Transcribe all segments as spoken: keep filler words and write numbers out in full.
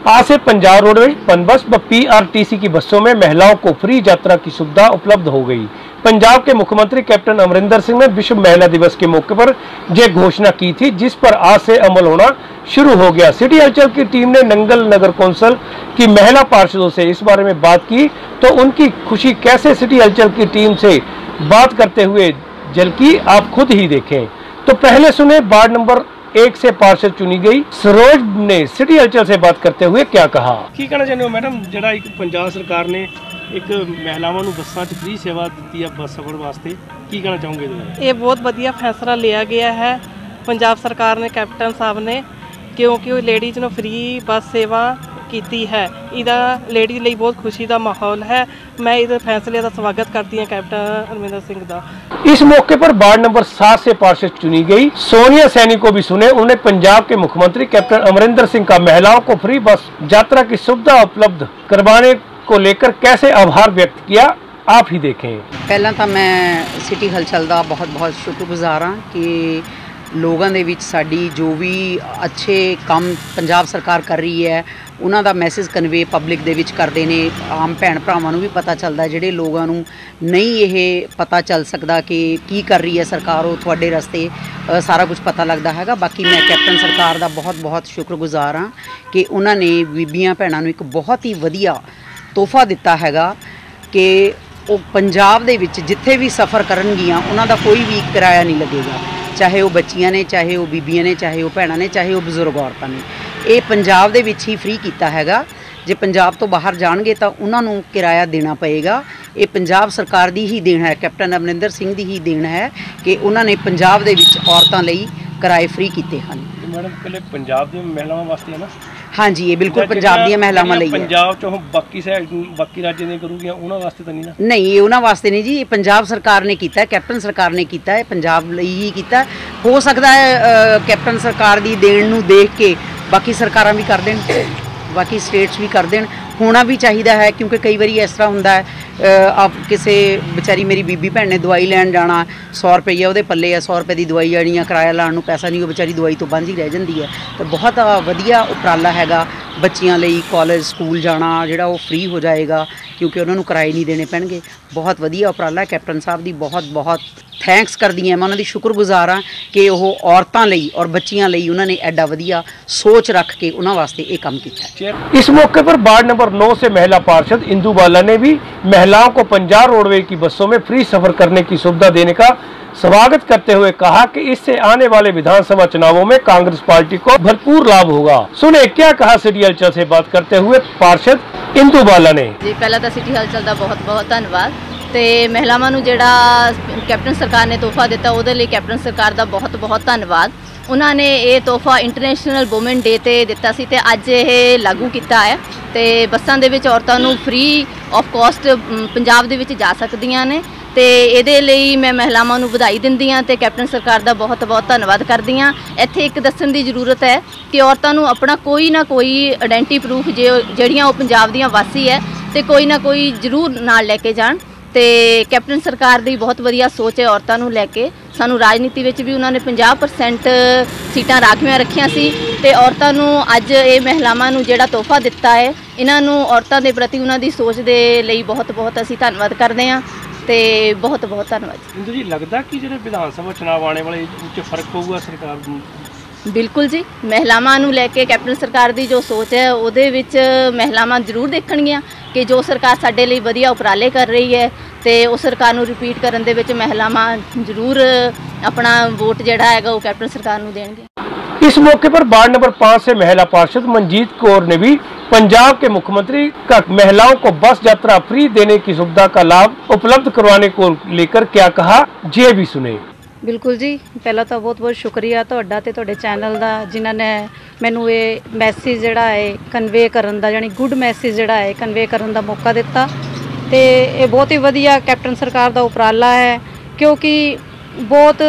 आज से पंजाब रोडवेज, पनबस व पीआरटीसी की बसों में महिलाओं को फ्री यात्रा की सुविधा उपलब्ध हो गई। पंजाब के मुख्यमंत्री कैप्टन अमरिंदर सिंह ने विश्व महिला दिवस के मौके पर यह घोषणा की थी, जिस पर आज से अमल होना शुरू हो गया। सिटी हलचल की टीम ने नंगल नगर कौंसिल की महिला पार्षदों से इस बारे में बात की, तो उनकी खुशी कैसे सिटी हलचल की टीम से बात करते हुए झलकी, आप खुद ही देखें। तो पहले सुने वार्ड नंबर एक से पार्षद चुनी गई सरोज ने सिटी हलचल से बात करते हुए क्या कहा। की कहना चाहते हो मैडम, जरा एक पंजाब सरकार ने एक महिलावां नूं बसां च फ्री सेवा दी है बस सफर वास्ते, की कहना चाहोगे? ये बहुत वधिया फैसला लिया गया है पंजाब सरकार ने, कैप्टन साहब ने, क्योंकि लेडीज़ नूं फ्री बस सेवा की है। इहदा लेडीज़ ਲਈ बहुत खुशी का माहौल है। मैं इस फैसले का स्वागत करती हूँ कैप्टन अमरिंदर सिंह का। इस मौके पर वार्ड नंबर सात से पार्षद चुनी गई सोनिया सैनी को भी सुने। उन्होंने पंजाब के मुख्यमंत्री कैप्टन अमरिंदर सिंह का महिलाओं को फ्री बस यात्रा की सुविधा उपलब्ध करवाने को लेकर कैसे आभार व्यक्त किया, आप ही देखें। पहला तो मैं सिटी हलचल का बहुत बहुत शुक्रगुजार हाँ कि लोगों के विच साडी जो भी अच्छे काम पंजाब सरकार कर रही है उन्हां दा मैसेज कन्वे पब्लिक दे विच करदे ने। आम भैन भरावां नूं भी पता चलदा, जिहड़े लोगों नूं नहीं ये पता चल सकदा कि की कर रही है सरकार, वो तुहाडे रस्ते सारा कुछ पता लगता हैगा। बाकी मैं कैप्टन सरकार दा बहुत बहुत शुक्रगुजार हाँ कि उन्होंने बीबियां भैणां नूं एक बहुत ही वधिया तोहफा दिता हैगा कि वो पंजाब दे विच जिथे भी सफ़र करनगियां उन्हां दा कोई भी किराया नहीं लगेगा, चाहे वो बच्चियां ने, चाहे वो बीबियां ने, चाहे वो भैणां ने, चाहे वो बजुर्ग औरतां ने। ये पंजाब दे विच ही फ्री कीता हैगा। जे पंजाब तो बाहर जाणगे तो उन्हां नूं किराया देना पएगा। ये पंजाब सरकार दी ही देन है, कैप्टन अमरिंदर सिंह दी ही देन है कि उन्होंने पंजाब दे विच औरतां लई किराए फ्री कीते हैं। मैडम पहले पंजाब दी महिलावां वास्ते है ना? हाँ जी, ये बिल्कुल पंजाब दी महिलावां लई है। पंजाब चों बाकी साइड बाकी राज्य ने करूँगी उन्हां वास्ते तो नहीं ना? नहीं, ये उन्हां वास्ते नहीं जी, ये पंजाब सरकार ने कीता है, कैप्टन सरकार ने कीता है, पंजाब लई ही कीता है। हो सकता है कैप्टन सरकार दी देन नूं देख के बाकी सरकारां भी कर देण, बाकी स्टेट्स भी कर देण, होना भी चाहिए है। क्योंकि कई बार इस तरह होंदा है, आप किसी बेचारी मेरी बीबी भैन ने दवाई लैन जाना, सौ रुपये वो पल्ले है, सौ रुपये की दवाई आनी है, किराया लाने नूं पैसा नहीं, वो बेचारी दवाई तो बंद ही रह जाती है। तो बहुत वधिया उपराला हैगा बच्चियां लई, कॉलेज स्कूल जाना जिहड़ा वो फ्री हो जाएगा क्योंकि उन्होंने किराए नहीं देने पैणगे। बहुत वधिया उपराला है कैप्टन साहब की, बहुत बहुत थैंक्स करदी हैं मैं उन्होंने शुक्रगुजार हाँ कि वो औरतां लई और बच्चियां लई उन्होंने एडा वधिया सोच रख के उन्होंने वास्ते ये काम किया है। इस मौके पर वार्ड नंबर नौ से महिला पार्षद इंदू बाला ने भी महिलाओं को पंजाब रोडवेज की बसों में फ्री सफर करने की सुविधा देने का स्वागत करते हुए कहा कि इससे आने वाले विधानसभा चुनावों में कांग्रेस पार्टी को भरपूर लाभ होगा। सुने क्या कहा सिटी हलचल से बात करते हुए पार्षद इंदू बाला ने। जी पहला तो सिटी हलचल का बहुत बहुत धन्यवाद, तो महिलावां नूं जिहड़ा कैप्टन सरकार ने तोहफा दिता उहदे लई कैप्टन सरकार का बहुत बहुत धन्यवाद। उन्होंने ये तोहफा इंटरनेशनल वूमेन डे ते दिता सी ते अज ये लागू किया है। तो बसां दे विच औरतां नूं फ्री ऑफ कॉस्ट पंजाब दे विच जा सकदियां ने। तो ये लई मैं महिलावां नूं वधाई दिंदी हाँ ते कैप्टन सरकार का बहुत बहुत धन्यवाद करदी हाँ। इत्थे एक दस्सण दी जरूरत है कि औरतां नूं अपना कोई ना कोई आइडेंटिटी प्रूफ जे जिहड़ियां वो पंजाब दीयां वासी है तो कोई ना कोई जरूर नाल लैके जाण। तो कैप्टन सरकार की बहुत वधिया सोच है औरतों को लैके। सानू राजनीति में भी उन्होंने पचास परसेंट सीटां राखवियां रखियां सी ते औरतों को अज ये महिलावां नूं जिहड़ा तोहफा दिता है, इन्हों औरतों के प्रति उन्हों की सोच के लिए बहुत बहुत असीं धन्नवाद करते हैं। तो बहुत बहुत धन्यवाद। इंदू जी, लगता कि जो विधानसभा चुनाव आने वाले फर्क पऊगा सरकार? बिल्कुल जी, महिलावां नूं लैके कैप्टन सरकार की जो सोच है उहदे विच महिलावां जरूर देखणगियां कि जो सरकार साडे लई वधिया उपराले कर रही है तो उस सरकार नूं रिपीट करन दे विच महिलावां जरूर अपना वोट जिहड़ा हैगा वो कैप्टन सरकार नूं देणगे। इस मौके पर वार्ड नंबर पाँच से महिला पार्षद मनजीत कौर ने भी पंजाब के मुख्यमंत्री का महिलाओं को बस यात्रा फ्री देने की सुविधा का लाभ उपलब्ध करवाने को लेकर क्या कहा, ये भी सुने। बिल्कुल जी, पहला तो बहुत बहुत शुक्रिया तुहाडा ते तुहाडे चैनल का जिन्होंने मैनू ये मैसेज जिहड़ा है कन्वे करन दा, यानी गुड मैसेज जिहड़ा है कन्वे करन दा मौका दिता। तो ये बहुत ही वधिया कैप्टन सरकार का उपराला है, क्योंकि बहुत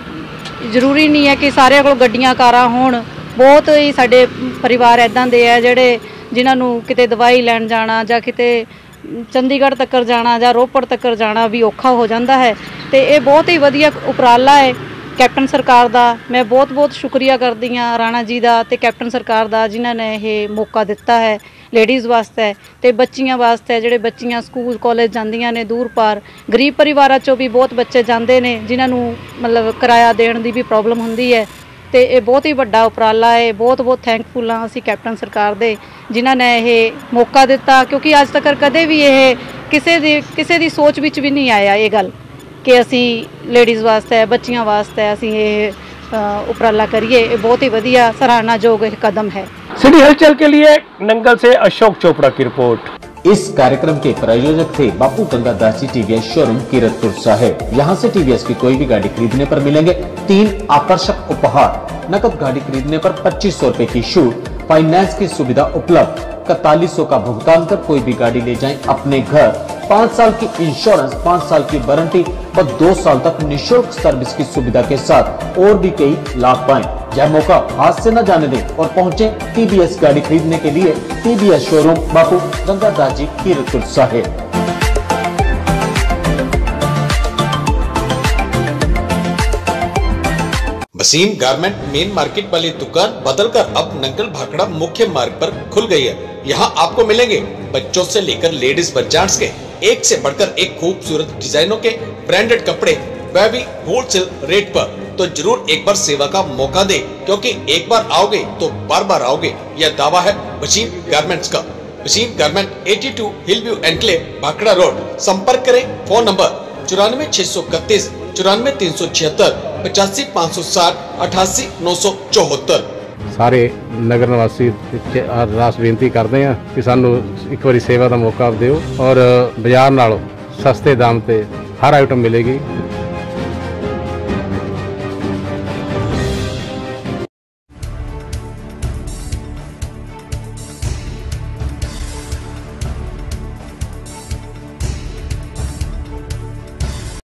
जरूरी नहीं है कि सारे कोल गड्डियां कारां होण। बहुत ही साडे परिवार इदां दे है जिहड़े जिन्हां नूं किते दवाई लैण जाना जां किते चंडीगढ़ तक जाना जां रोपड़ तक जाना भी औखा हो जाता है। तो ये बहुत ही वधिया उपराला है कैप्टन सरकार दा मैं बहुत बहुत शुक्रिया करदी हाँ राणा जी दा ते कैप्टन सरकार दा जिन्हां ने ये मौका दिता है लेडीज़ वास्ते ते बच्चियां वास्ते जिहड़े बच्चियां स्कूल कॉलेज जांदियां ने दूर पार गरीब परिवारां चों भी बहुत बच्चे जांदे ने जिन्हां नूं मतलब किराया देण दी भी प्रॉब्लम हुंदी है ते ये बहुत ही वड्डा उपराला है। बहुत बहुत थैंकफुल हाँ असीं कैप्टन सरकार दे जिन्हां ने ये मौका दिता, क्योंकि अज तक कदे भी ये किसी दी किसी दी सोच विच भी नहीं आया ये गल कि असी लेडीज़ वास्ते बच्चियां वास्ते असी ये उपराला करिए। ये बहुत ही वधिया सराहनायोग कदम है। सिटी हलचल के लिए नंगल से अशोक चोपड़ा की रिपोर्ट। इस कार्यक्रम के प्रायोजक थे बापू गंगादास जी टीवीएस शोरूम कीरतपुर साहिब। यहाँ से टीवीएस की कोई भी गाड़ी खरीदने पर मिलेंगे तीन आकर्षक उपहार। नकद गाड़ी खरीदने पर पच्चीस सौ रूपए की छूट, फाइनेंस की सुविधा उपलब्ध, इकतालीस सौ का भुगतान कर कोई भी गाड़ी ले जाएं अपने घर। पाँच साल की इंश्योरेंस, पाँच साल की वारंटी व दो साल तक निःशुल्क सर्विस की सुविधा के साथ और भी कई लाभ पाएं। यह मौका हाथ से न जाने दें और पहुंचे टीवीएस गाड़ी खरीदने के लिए TVS showroom Bapu Gangadas ji Kiratpur Sahib. Wasim garment main market वाली दुकान बदलकर अब नंगल भाखड़ा मुख्य मार्ग पर खुल गई है। यहाँ आपको मिलेंगे बच्चों से लेकर लेडीज बच्चास के एक से बढ़कर एक खूबसूरत डिजाइनों के ब्रांडेड कपड़े, वह भी होलसेल रेट पर। तो जरूर एक बार सेवा का मौका दे, क्योंकि एक बार आओगे तो बार बार आओगे, यह दावा है वसीम गारमेंट्स का। वसीम गारमेंट बयासी हिलव्यू एनक्लेव भाखड़ा रोड। संपर्क करें फोन नंबर चौरानवे छह सौ इकतीस चौरानवे तीन सौ छिहत्तर पचासी पाँच सौ साठ अठासी नौ सौ चौहत्तर। सारे नगर निवासी अरदास बेनती करते हैं कि सानू एक बारी सेवा का मौका दिओ और बाजार नालों सस्ते दाम ते हर आइटम मिलेगी।